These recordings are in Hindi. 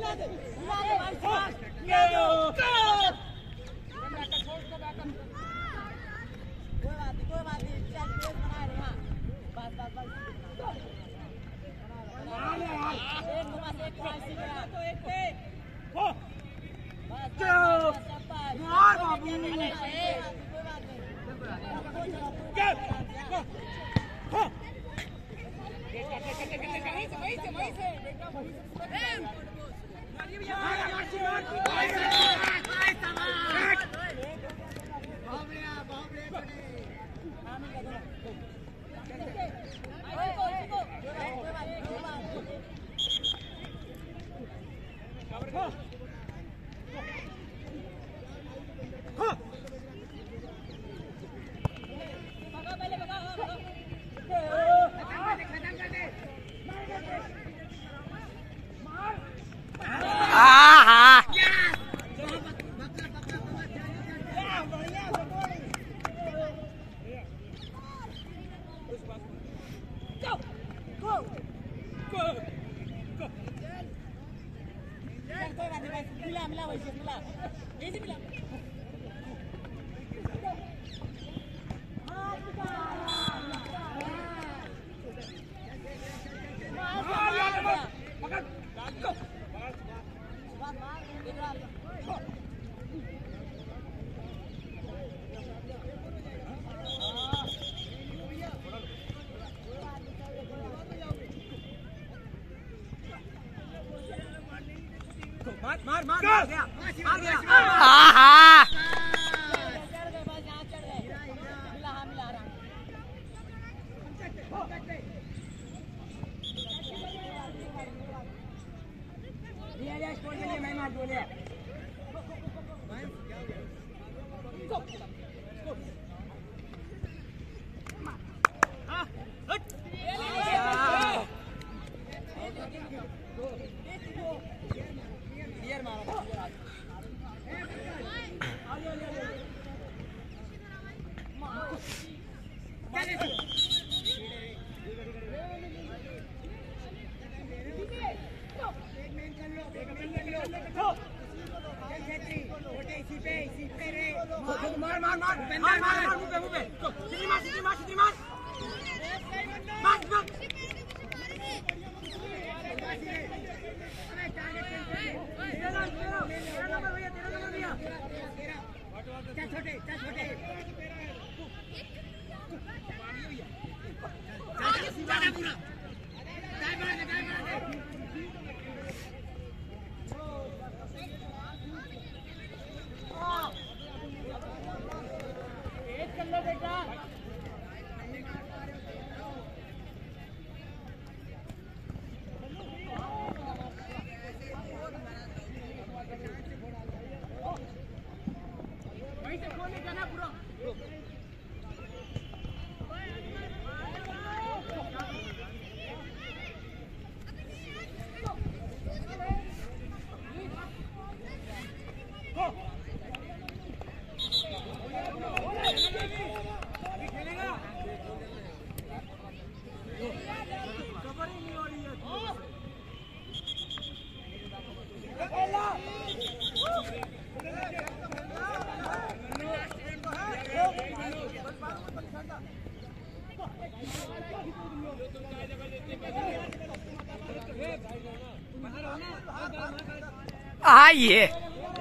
आइए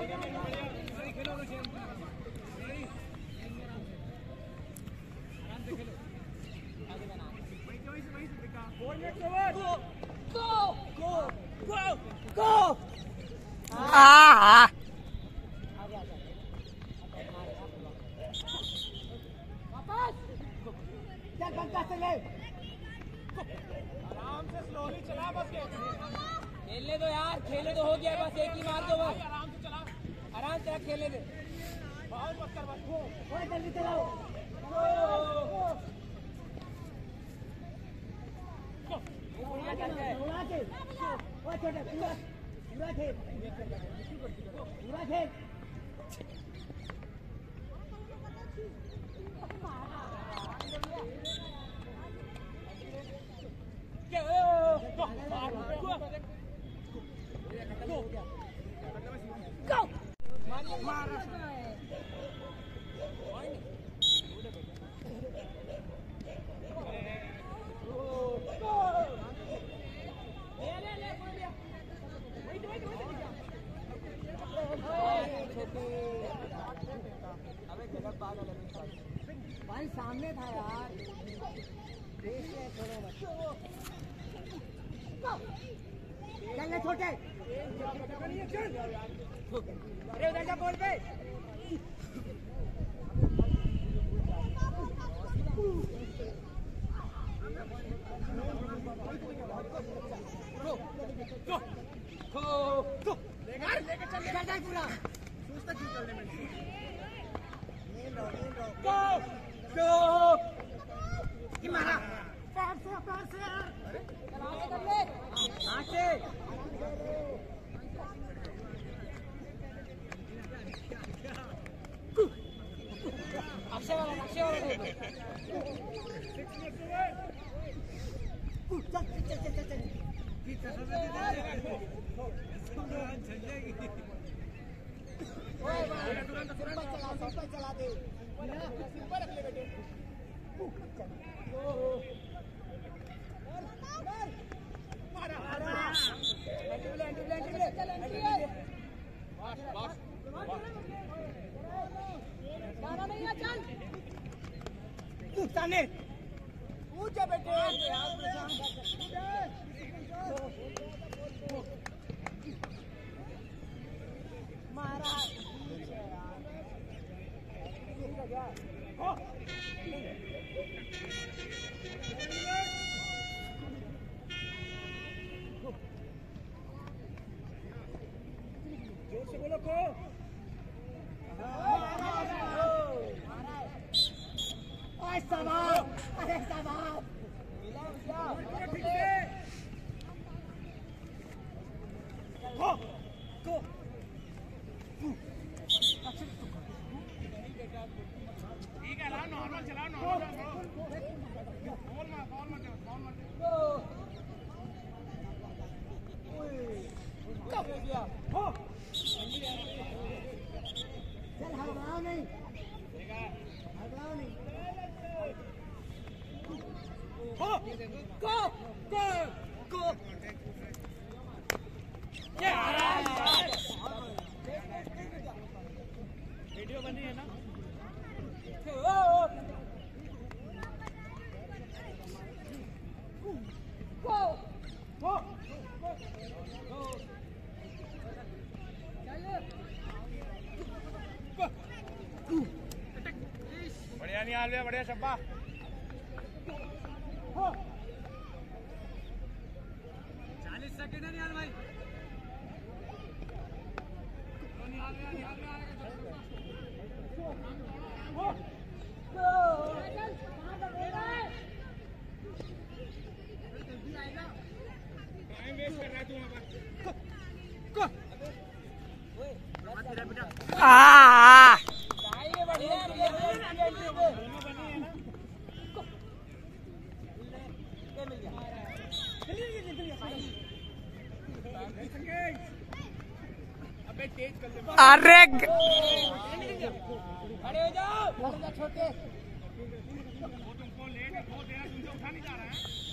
खेलने दो यार, खेलने दो, हो गया बस, एक ही मार दो बस, आराम से खेलने दे, जल्दी चलाओ। छोटे अरे उधर जा बॉल पे लेके चल पूरा सोचता क्यों चलने में गो की मारा पैर से कर ले आके अक्षय वाला चला दे रख ले बेटे सामने ऊंचा बेटे मारा जोर से बोलो को अरे सवाब ठीक है नॉर्मल चलाओ चल हटाओ नहीं go वीडियो बनी है ना बढ़िया नहीं हाल बढ़िया शब्बा 40 सेकंड है निहाल भाई टाइम वेस्ट कर रहा है तू वहां अरे खड़े हो जाओ छोटे वो तुमको लेट हो देना तुमसे उठा नहीं जा रहा है।